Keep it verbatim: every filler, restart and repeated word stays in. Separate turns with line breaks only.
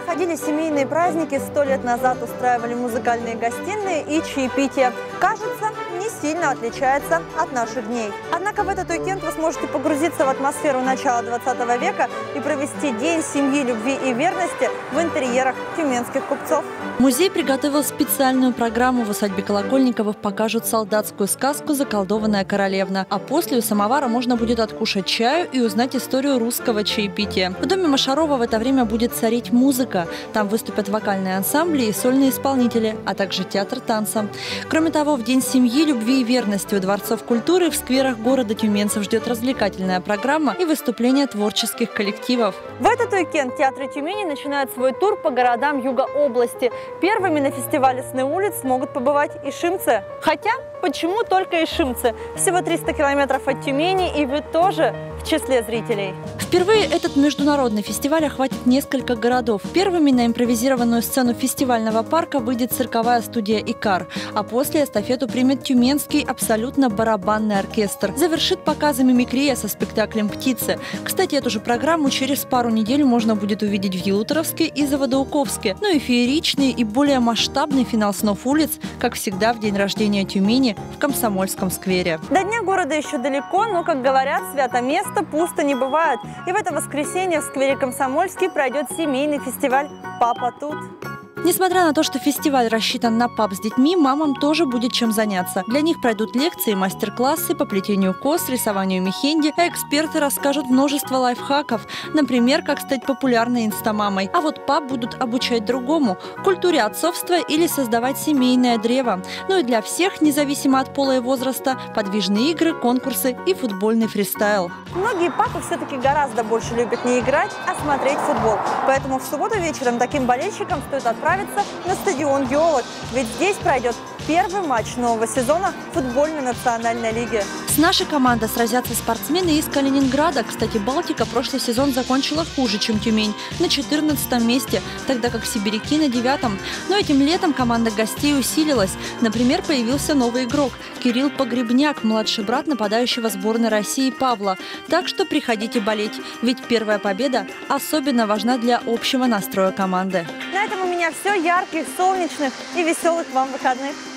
проходили семейные праздники, сто лет назад устраивали музыкальные гостиные и чаепития. Кажется, не сильно отличается от наших дней. Однако в этот уикенд вы сможете погрузиться в атмосферу начала двадцатого века и провести день семьи, любви и верности в интерьерах тюменских купцов.
Музей приготовил специальную программу. В усадьбе Колокольниковых покажут солдатскую сказку «Заколдованная королевна». А после у самовара можно будет откушать чаю и узнать историю русского чаепития. В доме Машарова в это время будет царить музыка. Там выступят вокальные ансамбли и сольные исполнители, а также театр танца. Кроме того, в День семьи, любви и верности у дворцов культуры в скверах города тюменцев ждет развлекательная программа и выступления творческих коллективов.
В этот уикенд театры Тюмени начинают свой тур по городам юга области. Первыми на фестивале «Сны улиц» смогут побывать ишимцы. Хотя, почему только ишимцы? Всего триста километров от Тюмени, и вы тоже в числе зрителей.
Впервые этот международный фестиваль охватит несколько городов. Первыми на импровизированную сцену фестивального парка выйдет цирковая студия «Икар», а после эстафету примет Тюменский абсолютно барабанный оркестр. Завершит показы мимикрия со спектаклем «Птицы». Кстати, эту же программу через пару недель можно будет увидеть в Елуторовске и Заводоуковске. Ну и фееричный и более масштабный финал «Снов улиц», как всегда в день рождения Тюмени в Комсомольском сквере.
До Дня города еще далеко, но, как говорят, свято место пусто не бывает. И в это воскресенье в сквере Комсомольский пройдет семейный фестиваль «Папа тут».
Несмотря на то, что фестиваль рассчитан на пап с детьми, мамам тоже будет чем заняться. Для них пройдут лекции, мастер-классы по плетению кос, рисованию мехенди, а эксперты расскажут множество лайфхаков. Например, как стать популярной инстамамой. А вот пап будут обучать другому – культуре отцовства или создавать семейное древо. Ну и для всех, независимо от пола и возраста, подвижные игры, конкурсы и футбольный фристайл.
Многие папы все-таки гораздо больше любят не играть, а смотреть футбол. Поэтому в субботу вечером таким болельщикам стоит отправиться на стадион «Геолог», ведь здесь пройдет первый матч нового сезона футбольной национальной лиги.
С нашей командой сразятся спортсмены из Калининграда. Кстати, Балтика прошлый сезон закончила хуже, чем Тюмень, на четырнадцатом месте, тогда как сибиряки на девятом. Но этим летом команда гостей усилилась. Например, появился новый игрок – Кирилл Погребняк, младший брат нападающего сборной России Павла. Так что приходите болеть, ведь первая победа особенно важна для общего настроя команды.
На этом у меня все. Ярких, солнечных и веселых вам выходных.